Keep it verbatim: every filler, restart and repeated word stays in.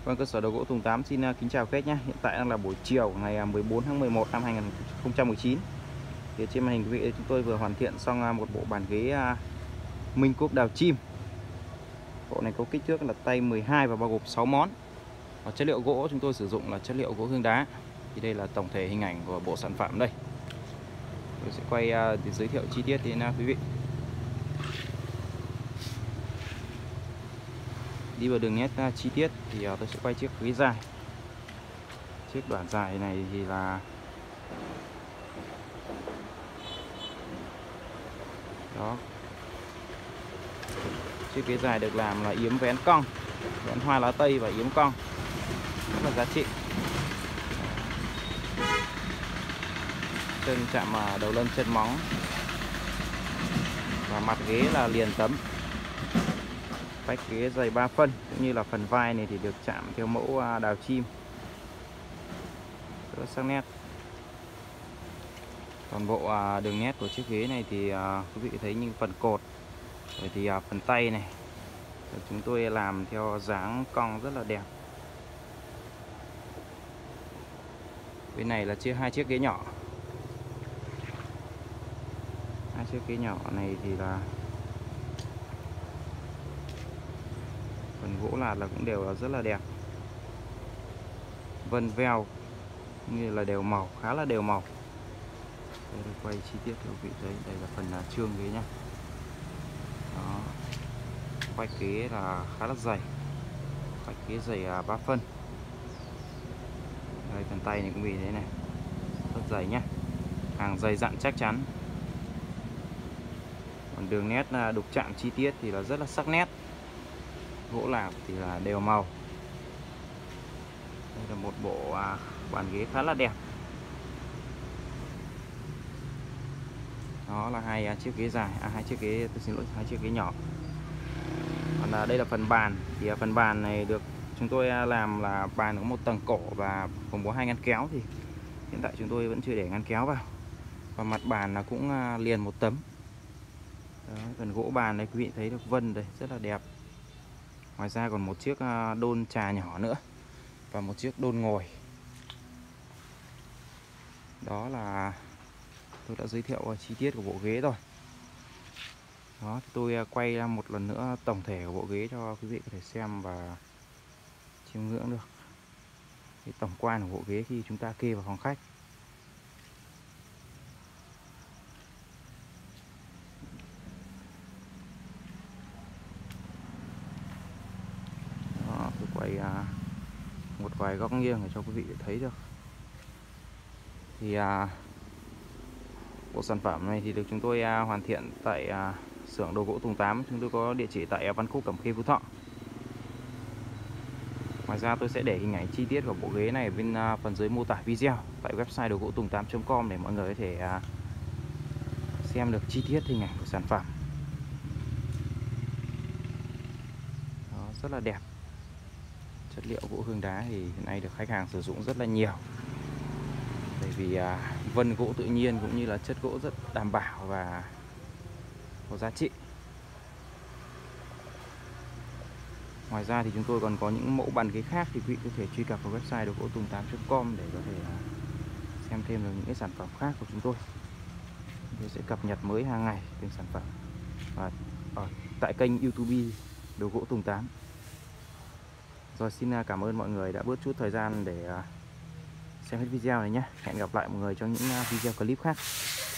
Vâng, cơ sở đồ gỗ Tùng Tám xin kính chào khách nhé. Hiện tại đang là buổi chiều ngày mười bốn tháng mười một năm hai nghìn không trăm mười chín. Thì trên màn hình quý vị chúng tôi vừa hoàn thiện xong một bộ bàn ghế Minh Quốc đào chim. Bộ này có kích thước là tay mười hai và bao gồm sáu món. Và chất liệu gỗ chúng tôi sử dụng là chất liệu gỗ hương đá. Thì đây là tổng thể hình ảnh của bộ sản phẩm đây. Tôi sẽ quay để giới thiệu chi tiết đến quý vị. Đi vào đường nét chi tiết thì tôi sẽ quay chiếc ghế dài. Chiếc đoạn dài này thì là đó, chiếc ghế dài được làm là yếm vén cong, vén hoa lá tây và yếm cong, rất là giá trị. Chân chạm đầu lân chân móng và mặt ghế là liền tấm. Vách ghế dày ba phân, cũng như là phần vai này thì được chạm theo mẫu đào chim, rất sắc nét. Toàn bộ đường nét của chiếc ghế này thì quý vị thấy những phần cột, rồi thì phần tay này chúng tôi làm theo dáng cong rất là đẹp. Bên này là chia hai chiếc ghế nhỏ. Hai chiếc ghế nhỏ này thì là phần gỗ lạt là cũng đều là rất là đẹp, vân veo như là đều màu, khá là đều màu. Đây, tôi quay chi tiết cho quý vị thấy, đây là phần là trương ghế nhá. Đó, vách ghế là khá là dày, vách ghế dày ba phân. Đây, phần tay này cũng vì thế này, rất dày nhá, hàng dày dặn chắc chắn. Còn đường nét đục chạm chi tiết thì là rất là sắc nét, gỗ lạp thì là đều màu. Đây là một bộ bàn ghế khá là đẹp. Đó là hai chiếc ghế dài, à, hai chiếc ghế, tôi xin lỗi, hai chiếc ghế nhỏ. Còn à, đây là phần bàn. Thì à, phần bàn này được chúng tôi làm là bàn có một tầng cổ và gồm có hai ngăn kéo. Thì hiện tại chúng tôi vẫn chưa để ngăn kéo vào. Và mặt bàn là cũng à, liền một tấm. Đó, phần gỗ bàn này quý vị thấy được vân đây, rất là đẹp. Ngoài ra còn một chiếc à, đôn trà nhỏ nữa và một chiếc đôn ngồi. Đó là tôi đã giới thiệu chi tiết của bộ ghế rồi. Đó, thì tôi quay một lần nữa tổng thể của bộ ghế cho quý vị có thể xem và chiêm ngưỡng được cái tổng quan của bộ ghế khi chúng ta kê vào phòng khách. Đó, tôi quay một vài góc nghiêng để cho quý vị thấy được. Thì à, bộ sản phẩm này thì được chúng tôi à, hoàn thiện tại à, xưởng đồ gỗ Tùng Tám. Chúng tôi có địa chỉ tại Văn Khúc, Cẩm Khê, Phú Thọ. Ngoài ra tôi sẽ để hình ảnh chi tiết của bộ ghế này ở bên à, phần dưới mô tả video tại website đồ gỗ tùng tám chấm com để mọi người có thể à, xem được chi tiết hình ảnh của sản phẩm. Đó, rất là đẹp. Chất liệu gỗ hương đá thì hiện nay được khách hàng sử dụng rất là nhiều. Bởi vì à, vân gỗ tự nhiên cũng như là chất gỗ rất đảm bảo và có giá trị. Ngoài ra thì chúng tôi còn có những mẫu bàn ghế khác, thì quý vị có thể truy cập vào website đồ gỗ tùng tám chấm com để có thể xem thêm được những cái sản phẩm khác của chúng tôi. Chúng tôi sẽ cập nhật mới hàng ngày trên sản phẩm và ở tại kênh YouTube đồ gỗ Tùng Tám. Rồi, xin cảm ơn mọi người đã bớt chút thời gian để xem hết video này nhé. Hẹn gặp lại mọi người trong những video clip khác.